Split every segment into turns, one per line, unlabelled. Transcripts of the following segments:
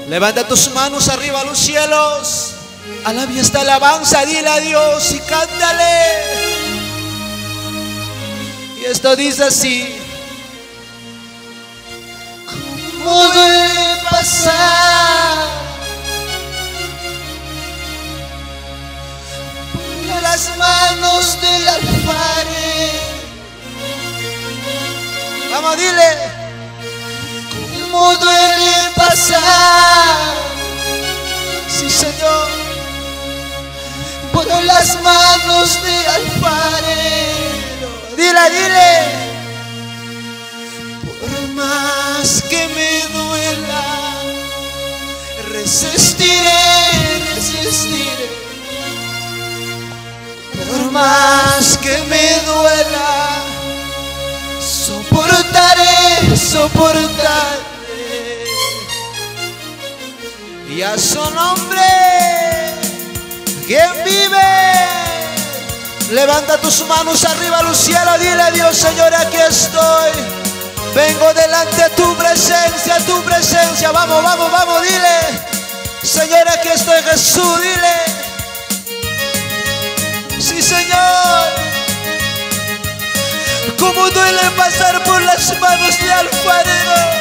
Levanta tus manos arriba a los cielos. Alaba esta alabanza, dile a Dios y cántale. Y esto dice así:
¿cómo duele pasar por las manos del alfarero?
Vamos, dile.
¿Cómo duele pasar?
Sí, Señor.
Por las manos del alfarero.
Dile, dile.
Por más que me duela, resistiré, resistiré. Por más que me duela, soportaré, soportaré.
Y a su nombre, ¿quién vive? Levanta tus manos arriba a los cielos. Dile a Dios: Señor, aquí estoy. Vengo delante de tu presencia, tu presencia. Vamos, vamos, vamos, dile. Señor, aquí estoy, Jesús, dile. Sí, Señor. Cómo duele pasar por las manos de alfarero.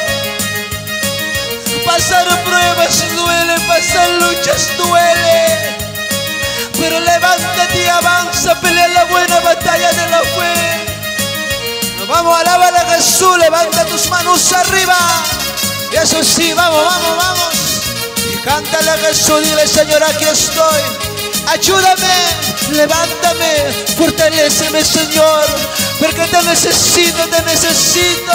Pasar pruebas duele, pasar luchas duele. Pero levántate y avanza, pelea la buena batalla de la fe. Vamos, alábale a Jesús, levanta tus manos arriba. Y eso sí, vamos, vamos, vamos. Y cántale a Jesús, dile: Señor, aquí estoy. Ayúdame, levántame, fortaléceme, Señor, porque te necesito, te necesito.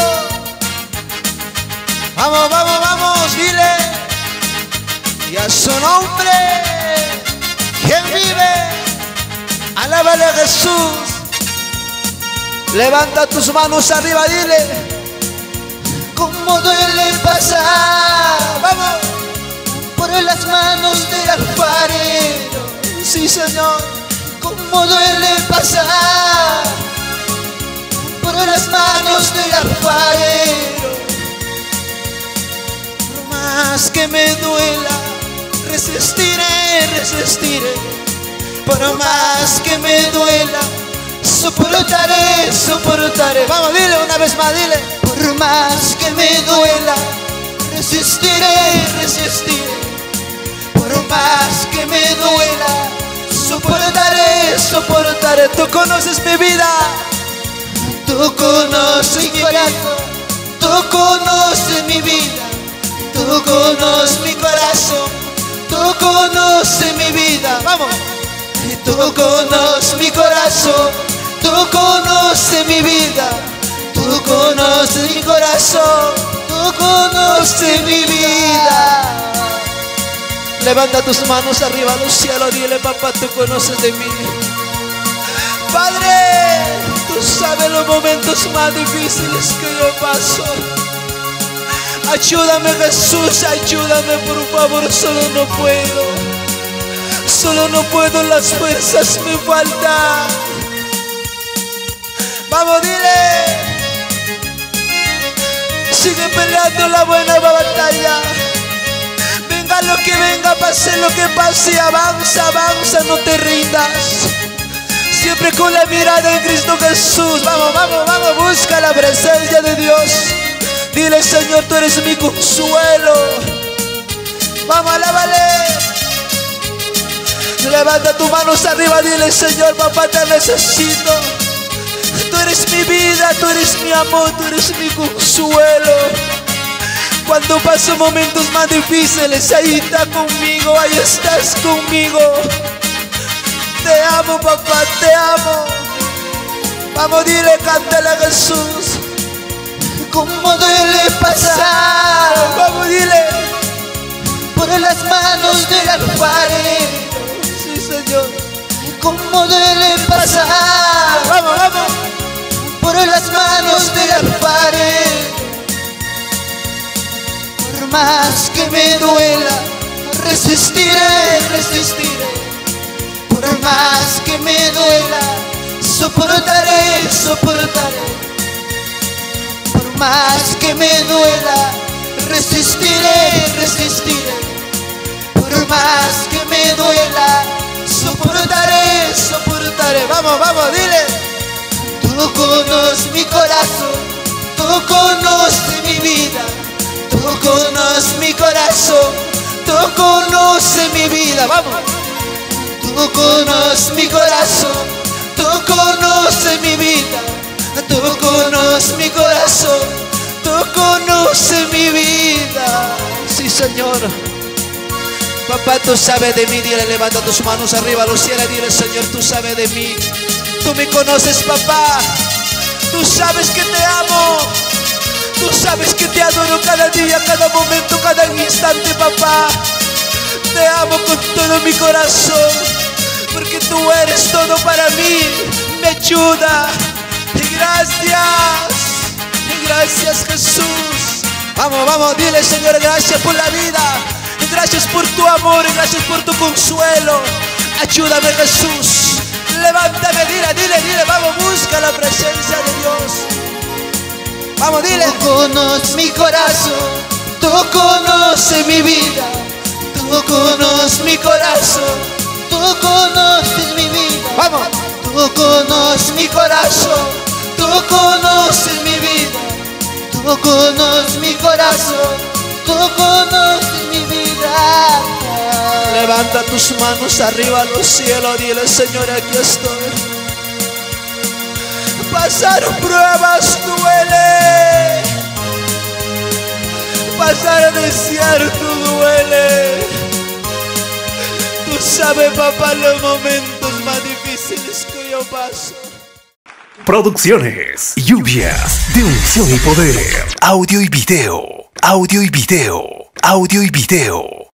Vamos, vamos, vamos, dile. Y a su nombre, ¿quién vive? Alábale a Jesús. Levanta tus manos arriba, dile.
¿Cómo duele pasar?
Vamos.
Por las manos del alfarero.
Sí, Señor.
¿Cómo duele pasar? Por las manos del alfarero.
Por más que me duela, resistiré, resistiré. Por más que me duela, soportaré, soportaré. Vamos, dile una vez más, dile.
Por más que me duela, resistiré, resistiré. Por más que me duela, soportaré, soportaré.
Tú conoces mi vida,
tú conoces mi corazón, tú conoces mi vida, tú conoces mi corazón, tú conoces mi vida.
vamos.
Tú conoces mi corazón, tú conoces mi vida, tú conoces mi corazón, tú conoces mi vida.
Levanta tus manos arriba a los cielos, dile: papá, tú conoces de mí. Padre, tú sabes los momentos más difíciles que yo paso. Ayúdame, Jesús, ayúdame, por favor, solo no puedo. Solo no puedo, las fuerzas me faltan. Vamos, dile. Sigue peleando la buena batalla. Venga lo que venga, pase lo que pase. Avanza, avanza, no te rindas. Siempre con la mirada en Cristo Jesús. Vamos, vamos, vamos, busca la presencia de Dios. Dile: Señor, tú eres mi consuelo. Vamos, alábale. Levanta tus manos arriba, dile: Señor, papá, te necesito. Tú eres mi vida, tú eres mi amor, tú eres mi consuelo. Cuando paso momentos más difíciles, ahí estás conmigo, ahí estás conmigo. Te amo, papá, te amo. Vamos, dile, cántale a Jesús.
¿Cómo duele pasar?
Vamos, dile.
Por las manos del alfarero.
Sí, Señor.
¿Cómo duele pasar?
Vamos, vamos.
Por las manos del alfarero. Por más que me duela, resistiré, resistiré. Por más que me duela, soportaré, soportaré. Por más que me duela, resistiré, resistiré.
Vamos, vamos, dile.
Tú conoces mi corazón, tú conoces mi vida, tú conoces mi corazón, tú conoces mi vida.
Vamos.
Tú conoces mi corazón, tú conoces mi vida, tú conoces mi corazón, tú conoces mi vida.
Sí, Señor. Papá, tú sabes de mí. Dile, levanta tus manos arriba a los cielos. Dile, Señor, tú sabes de mí. Tú me conoces, papá. Tú sabes que te amo. Tú sabes que te adoro cada día, cada momento, cada instante, papá. Te amo con todo mi corazón, porque tú eres todo para mí. Me ayuda. Y gracias. Y gracias, Jesús. Vamos, vamos, dile, Señor, gracias por la vida. Gracias por tu amor y gracias por tu consuelo. Ayúdame, Jesús. Levántame, dile, vamos, busca la presencia de Dios. Vamos, dile.
Tú conoces mi corazón, tú conoces mi vida, tú conoces mi corazón, tú conoces mi vida.
Vamos.
Tú conoces mi corazón, tú conoces mi vida, tú conoces mi corazón, tú conoces mi vida.
Levanta tus manos arriba a los cielos. Dile, Señor, aquí estoy. Pasar pruebas duele. Pasar el desierto duele. Tú sabes, papá, los momentos más difíciles que yo paso.
Producciones Lluvias de Unción y Poder. Audio y video. Audio y video. Audio y video.